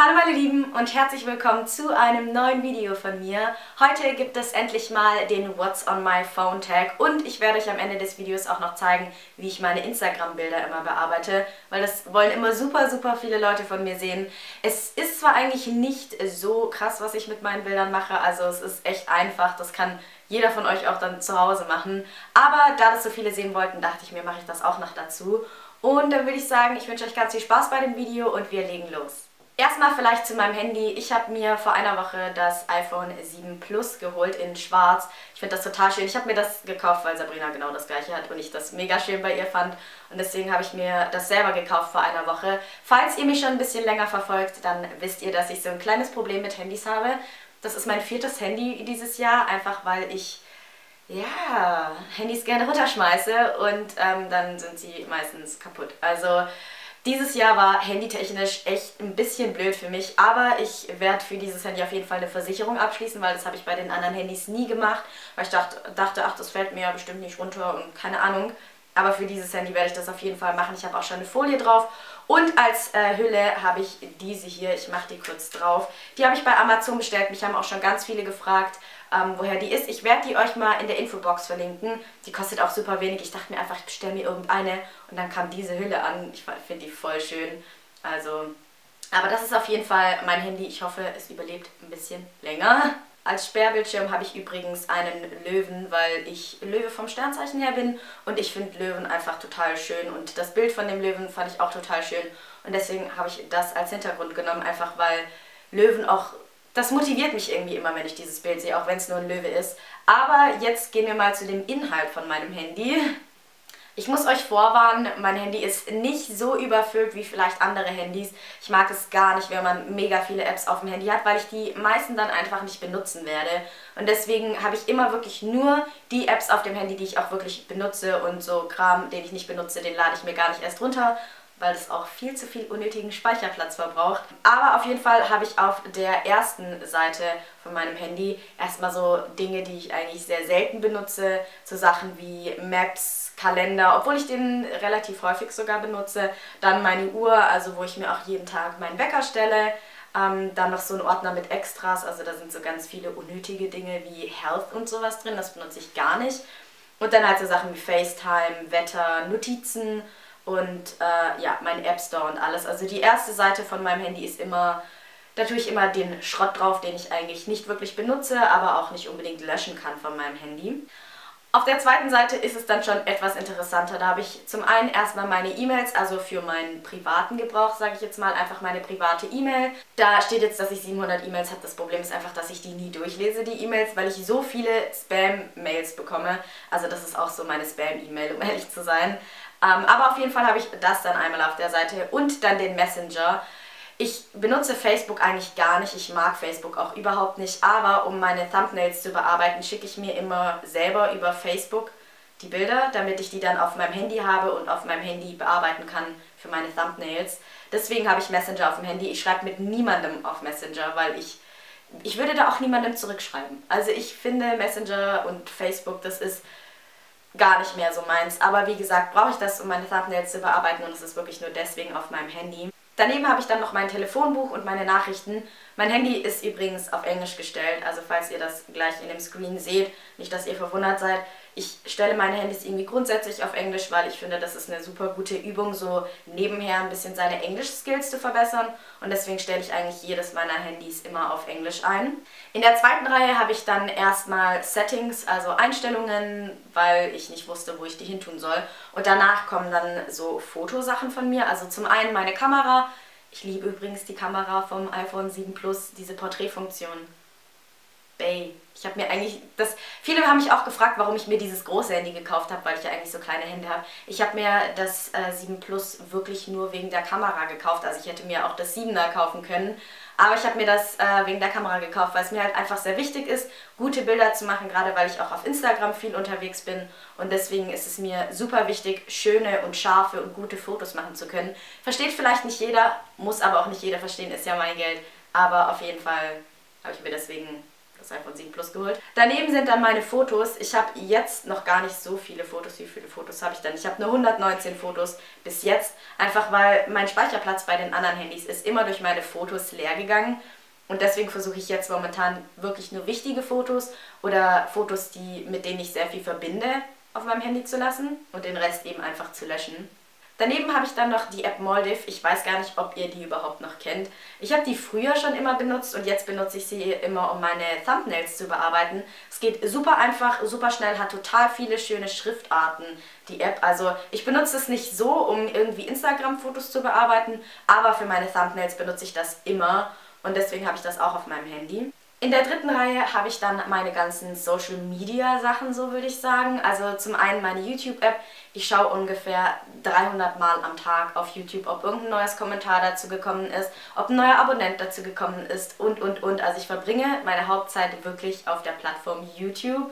Hallo meine Lieben und herzlich willkommen zu einem neuen Video von mir. Heute gibt es endlich mal den What's on my Phone Tag und ich werde euch am Ende des Videos auch noch zeigen, wie ich meine Instagram-Bilder immer bearbeite, weil das wollen immer super viele Leute von mir sehen. Es ist zwar eigentlich nicht so krass, was ich mit meinen Bildern mache, also es ist echt einfach, das kann jeder von euch auch dann zu Hause machen, aber da das so viele sehen wollten, dachte ich mir, mache ich das auch noch dazu. Und dann würde ich sagen, ich wünsche euch ganz viel Spaß bei dem Video und wir legen los. Erstmal vielleicht zu meinem Handy. Ich habe mir vor einer Woche das iPhone 7 Plus geholt in schwarz. Ich finde das total schön. Ich habe mir das gekauft, weil Sabrina genau das gleiche hat und ich das mega schön bei ihr fand. Und deswegen habe ich mir das selber gekauft vor einer Woche. Falls ihr mich schon ein bisschen länger verfolgt, dann wisst ihr, dass ich so ein kleines Problem mit Handys habe. Das ist mein 4. Handy dieses Jahr, einfach weil ich Handys gerne runterschmeiße und dann sind sie meistens kaputt. Also dieses Jahr war handytechnisch echt ein bisschen blöd für mich, aber ich werde für dieses Handy auf jeden Fall eine Versicherung abschließen, weil das habe ich bei den anderen Handys nie gemacht, weil ich dachte, ach, das fällt mir bestimmt nicht runter und keine Ahnung. Aber für dieses Handy werde ich das auf jeden Fall machen. Ich habe auch schon eine Folie drauf. Und als Hülle habe ich diese hier. Ich mache die kurz drauf. Die habe ich bei Amazon bestellt. Mich haben auch schon ganz viele gefragt, woher die ist. Ich werde die euch mal in der Infobox verlinken. Die kostet auch super wenig. Ich dachte mir einfach, ich bestelle mir irgendeine. Und dann kam diese Hülle an. Ich finde die voll schön. Also, aber das ist auf jeden Fall mein Handy. Ich hoffe, es überlebt ein bisschen länger. Als Sperrbildschirm habe ich übrigens einen Löwen, weil ich Löwe vom Sternzeichen her bin und ich finde Löwen einfach total schön und das Bild von dem Löwen fand ich auch total schön und deswegen habe ich das als Hintergrund genommen, einfach weil Löwen auch, das motiviert mich irgendwie immer, wenn ich dieses Bild sehe, auch wenn es nur ein Löwe ist. Aber jetzt gehen wir mal zu dem Inhalt von meinem Handy. Ich muss euch vorwarnen, mein Handy ist nicht so überfüllt wie vielleicht andere Handys. Ich mag es gar nicht, wenn man mega viele Apps auf dem Handy hat, weil ich die meisten dann einfach nicht benutzen werde. Und deswegen habe ich immer wirklich nur die Apps auf dem Handy, die ich auch wirklich benutze und so Kram, den ich nicht benutze, den lade ich mir gar nicht erst runter, weil es auch viel zu viel unnötigen Speicherplatz verbraucht. Aber auf jeden Fall habe ich auf der ersten Seite von meinem Handy erstmal so Dinge, die ich eigentlich sehr selten benutze, so Sachen wie Maps, Kalender, obwohl ich den relativ häufig sogar benutze. Dann meine Uhr, also wo ich mir auch jeden Tag meinen Wecker stelle. Dann noch so ein Ordner mit Extras, also da sind so ganz viele unnötige Dinge wie Health und sowas drin, das benutze ich gar nicht. Und dann halt so Sachen wie FaceTime, Wetter, Notizen und mein App Store und alles. Also die erste Seite von meinem Handy ist immer, da tue ich immer den Schrott drauf, den ich eigentlich nicht wirklich benutze, aber auch nicht unbedingt löschen kann von meinem Handy. Auf der zweiten Seite ist es dann schon etwas interessanter. Da habe ich zum einen erstmal meine E-Mails, also für meinen privaten Gebrauch, sage ich jetzt mal, einfach meine private E-Mail. Da steht jetzt, dass ich 700 E-Mails habe. Das Problem ist einfach, dass ich die nie durchlese, die E-Mails, weil ich so viele Spam-Mails bekomme. Also das ist auch so meine Spam-E-Mail, um ehrlich zu sein. Aber auf jeden Fall habe ich das dann einmal auf der Seite und dann den Messenger. Ich benutze Facebook eigentlich gar nicht, ich mag Facebook auch überhaupt nicht, aber um meine Thumbnails zu bearbeiten, schicke ich mir immer selber über Facebook die Bilder, damit ich die dann auf meinem Handy habe und auf meinem Handy bearbeiten kann für meine Thumbnails. Deswegen habe ich Messenger auf dem Handy. Ich schreibe mit niemandem auf Messenger, weil ich würde da auch niemandem zurückschreiben. Also ich finde Messenger und Facebook, das ist gar nicht mehr so meins. Aber wie gesagt, brauche ich das, um meine Thumbnails zu bearbeiten und es ist wirklich nur deswegen auf meinem Handy. Daneben habe ich dann noch mein Telefonbuch und meine Nachrichten. Mein Handy ist übrigens auf Englisch gestellt, also falls ihr das gleich in dem Screen seht, nicht, dass ihr verwundert seid. Ich stelle meine Handys irgendwie grundsätzlich auf Englisch, weil ich finde, das ist eine super gute Übung, so nebenher ein bisschen seine Englisch-Skills zu verbessern. Und deswegen stelle ich eigentlich jedes meiner Handys immer auf Englisch ein. In der zweiten Reihe habe ich dann erstmal Settings, also Einstellungen, weil ich nicht wusste, wo ich die hin tun soll. Und danach kommen dann so Fotosachen von mir, also zum einen meine Kamera. Ich liebe übrigens die Kamera vom iPhone 7 Plus, diese Porträtfunktion. Bay. Ich habe mir eigentlich, viele haben mich auch gefragt, warum ich mir dieses große Handy gekauft habe, weil ich ja eigentlich so kleine Hände habe. Ich habe mir das 7 Plus wirklich nur wegen der Kamera gekauft, also ich hätte mir auch das 7er kaufen können. Aber ich habe mir das wegen der Kamera gekauft, weil es mir halt einfach sehr wichtig ist, gute Bilder zu machen, gerade weil ich auch auf Instagram viel unterwegs bin. Und deswegen ist es mir super wichtig, schöne und scharfe und gute Fotos machen zu können. Versteht vielleicht nicht jeder, muss aber auch nicht jeder verstehen, ist ja mein Geld. Aber auf jeden Fall habe ich mir deswegen das iPhone 7 Plus geholt. Daneben sind dann meine Fotos. Ich habe jetzt noch gar nicht so viele Fotos. Wie viele Fotos habe ich denn? Ich habe nur 119 Fotos bis jetzt. Einfach weil mein Speicherplatz bei den anderen Handys ist immer durch meine Fotos leer gegangen. Und deswegen versuche ich jetzt momentan wirklich nur wichtige Fotos oder Fotos, mit denen ich sehr viel verbinde, auf meinem Handy zu lassen und den Rest eben einfach zu löschen. Daneben habe ich dann noch die App Moldiv. Ich weiß gar nicht, ob ihr die überhaupt noch kennt. Ich habe die früher schon immer benutzt und jetzt benutze ich sie immer, um meine Thumbnails zu bearbeiten. Es geht super einfach, super schnell, hat total viele schöne Schriftarten, die App. Also ich benutze es nicht so, um irgendwie Instagram-Fotos zu bearbeiten, aber für meine Thumbnails benutze ich das immer und deswegen habe ich das auch auf meinem Handy. In der dritten Reihe habe ich dann meine ganzen Social Media Sachen, so würde ich sagen. Also zum einen meine YouTube-App. Ich schaue ungefähr 300 Mal am Tag auf YouTube, ob irgendein neues Kommentar dazu gekommen ist, ob ein neuer Abonnent dazu gekommen ist und. Also ich verbringe meine Hauptzeit wirklich auf der Plattform YouTube.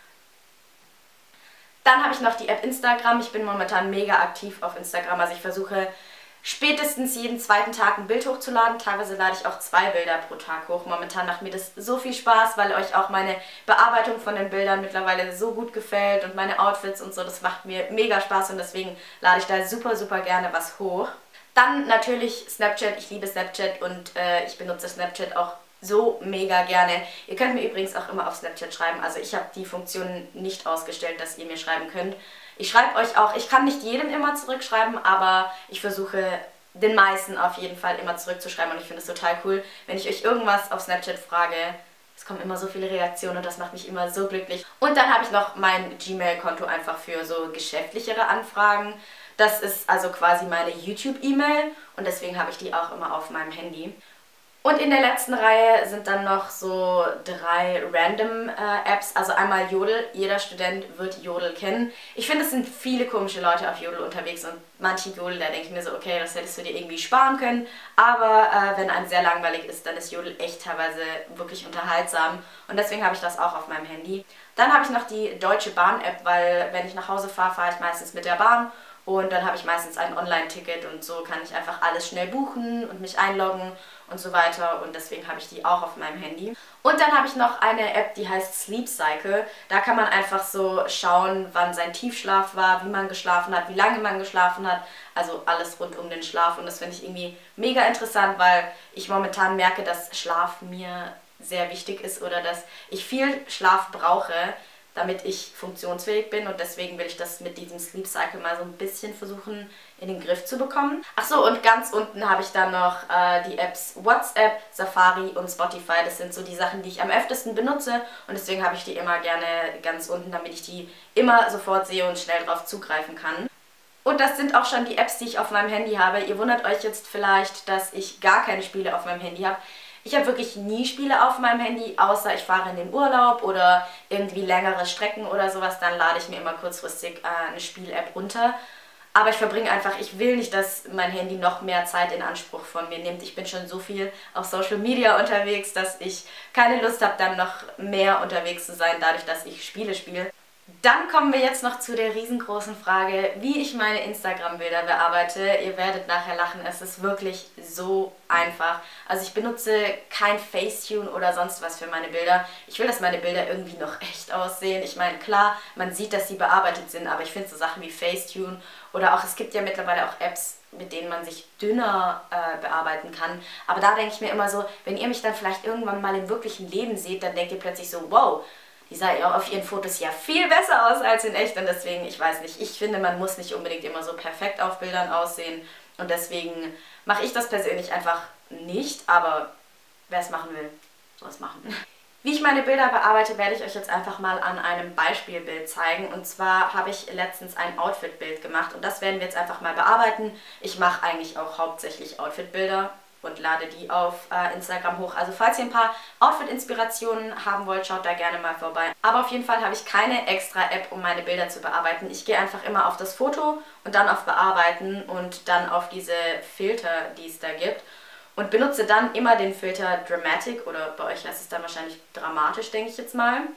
Dann habe ich noch die App Instagram. Ich bin momentan mega aktiv auf Instagram. Also ich versuche spätestens jeden zweiten Tag ein Bild hochzuladen. Teilweise lade ich auch 2 Bilder pro Tag hoch. Momentan macht mir das so viel Spaß, weil euch auch meine Bearbeitung von den Bildern mittlerweile so gut gefällt und meine Outfits und so. Das macht mir mega Spaß und deswegen lade ich da super, super gerne was hoch. Dann natürlich Snapchat. Ich liebe Snapchat und ich benutze Snapchat auch so mega gerne. Ihr könnt mir übrigens auch immer auf Snapchat schreiben. Also ich habe die Funktion nicht ausgestellt, dass ihr mir schreiben könnt. Ich schreibe euch auch, ich kann nicht jedem immer zurückschreiben, aber ich versuche den meisten auf jeden Fall immer zurückzuschreiben und ich finde es total cool, wenn ich euch irgendwas auf Snapchat frage. Es kommen immer so viele Reaktionen und das macht mich immer so glücklich. Und dann habe ich noch mein Gmail-Konto einfach für so geschäftlichere Anfragen. Das ist also quasi meine YouTube-E-Mail und deswegen habe ich die auch immer auf meinem Handy. Und in der letzten Reihe sind dann noch so 3 random Apps, also einmal Jodel. Jeder Student wird Jodel kennen. Ich finde, es sind viele komische Leute auf Jodel unterwegs und manche Jodel, da denke ich mir so, okay, das hättest du dir irgendwie sparen können. Aber wenn einem sehr langweilig ist, dann ist Jodel echt teilweise wirklich unterhaltsam und deswegen habe ich das auch auf meinem Handy. Dann habe ich noch die Deutsche Bahn-App, weil wenn ich nach Hause fahre, fahre ich meistens mit der Bahn. Und dann habe ich meistens ein Online-Ticket und so kann ich einfach alles schnell buchen und mich einloggen und so weiter. Und deswegen habe ich die auch auf meinem Handy. Und dann habe ich noch eine App, die heißt Sleep Cycle. Da kann man einfach so schauen, wann sein Tiefschlaf war, wie man geschlafen hat, wie lange man geschlafen hat. Also alles rund um den Schlaf. Und das finde ich irgendwie mega interessant, weil ich momentan merke, dass Schlaf mir sehr wichtig ist oder dass ich viel Schlaf brauche, damit ich funktionsfähig bin und deswegen will ich das mit diesem Sleep Cycle mal so ein bisschen versuchen in den Griff zu bekommen. Achso, und ganz unten habe ich dann noch die Apps WhatsApp, Safari und Spotify. Das sind so die Sachen, die ich am öftesten benutze und deswegen habe ich die immer gerne ganz unten, damit ich die immer sofort sehe und schnell drauf zugreifen kann. Und das sind auch schon die Apps, die ich auf meinem Handy habe. Ihr wundert euch jetzt vielleicht, dass ich gar keine Spiele auf meinem Handy habe. Ich habe wirklich nie Spiele auf meinem Handy, außer ich fahre in den Urlaub oder irgendwie längere Strecken oder sowas, dann lade ich mir immer kurzfristig eine Spiel-App runter. Aber ich verbringe einfach, ich will nicht, dass mein Handy noch mehr Zeit in Anspruch von mir nimmt. Ich bin schon so viel auf Social Media unterwegs, dass ich keine Lust habe, dann noch mehr unterwegs zu sein, dadurch, dass ich Spiele spiele. Dann kommen wir jetzt noch zu der riesengroßen Frage, wie ich meine Instagram-Bilder bearbeite. Ihr werdet nachher lachen, es ist wirklich so einfach. Also ich benutze kein Facetune oder sonst was für meine Bilder. Ich will, dass meine Bilder irgendwie noch echt aussehen. Ich meine, klar, man sieht, dass sie bearbeitet sind, aber ich finde so Sachen wie Facetune oder auch, es gibt ja mittlerweile auch Apps, mit denen man sich dünner bearbeiten kann. Aber da denke ich mir immer so, wenn ihr mich dann vielleicht irgendwann mal im wirklichen Leben seht, dann denkt ihr plötzlich so, wow, die sah ja auf ihren Fotos ja viel besser aus als in echt und deswegen, ich weiß nicht, ich finde, man muss nicht unbedingt immer so perfekt auf Bildern aussehen und deswegen mache ich das persönlich einfach nicht, aber wer es machen will, soll es machen. Wie ich meine Bilder bearbeite, werde ich euch jetzt einfach mal an einem Beispielbild zeigen und zwar habe ich letztens ein Outfit-Bild gemacht und das werden wir jetzt einfach mal bearbeiten. Ich mache eigentlich auch hauptsächlich Outfit-Bilder und lade die auf Instagram hoch. Also falls ihr ein paar Outfit-Inspirationen haben wollt, schaut da gerne mal vorbei. Aber auf jeden Fall habe ich keine extra App, um meine Bilder zu bearbeiten. Ich gehe einfach immer auf das Foto und dann auf Bearbeiten und dann auf diese Filter, die es da gibt. Und benutze dann immer den Filter Dramatic oder bei euch heißt es dann wahrscheinlich dramatisch, denke ich jetzt mal.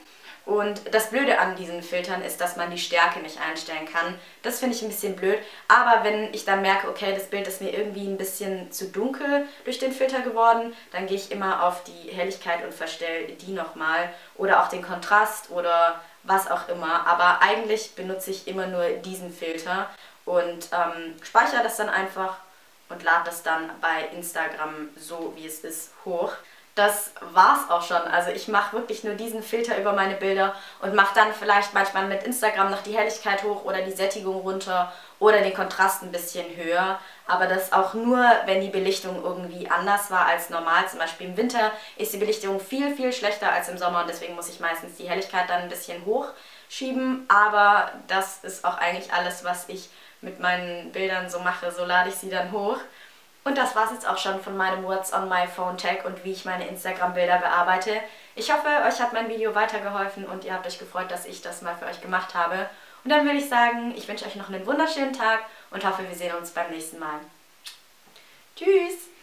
Und das Blöde an diesen Filtern ist, dass man die Stärke nicht einstellen kann. Das finde ich ein bisschen blöd. Aber wenn ich dann merke, okay, das Bild ist mir irgendwie ein bisschen zu dunkel durch den Filter geworden, dann gehe ich immer auf die Helligkeit und verstelle die nochmal. Oder auch den Kontrast oder was auch immer. Aber eigentlich benutze ich immer nur diesen Filter und speichere das dann einfach und lade das dann bei Instagram so, wie es ist, hoch. Das war's auch schon. Also ich mache wirklich nur diesen Filter über meine Bilder und mache dann vielleicht manchmal mit Instagram noch die Helligkeit hoch oder die Sättigung runter oder den Kontrast ein bisschen höher. Aber das auch nur, wenn die Belichtung irgendwie anders war als normal. Zum Beispiel im Winter ist die Belichtung viel, viel schlechter als im Sommer und deswegen muss ich meistens die Helligkeit dann ein bisschen hochschieben. Aber das ist auch eigentlich alles, was ich mit meinen Bildern so mache. So lade ich sie dann hoch. Und das war es jetzt auch schon von meinem What's on my Phone Tag und wie ich meine Instagram-Bilder bearbeite. Ich hoffe, euch hat mein Video weitergeholfen und ihr habt euch gefreut, dass ich das mal für euch gemacht habe. Und dann würde ich sagen, ich wünsche euch noch einen wunderschönen Tag und hoffe, wir sehen uns beim nächsten Mal. Tschüss!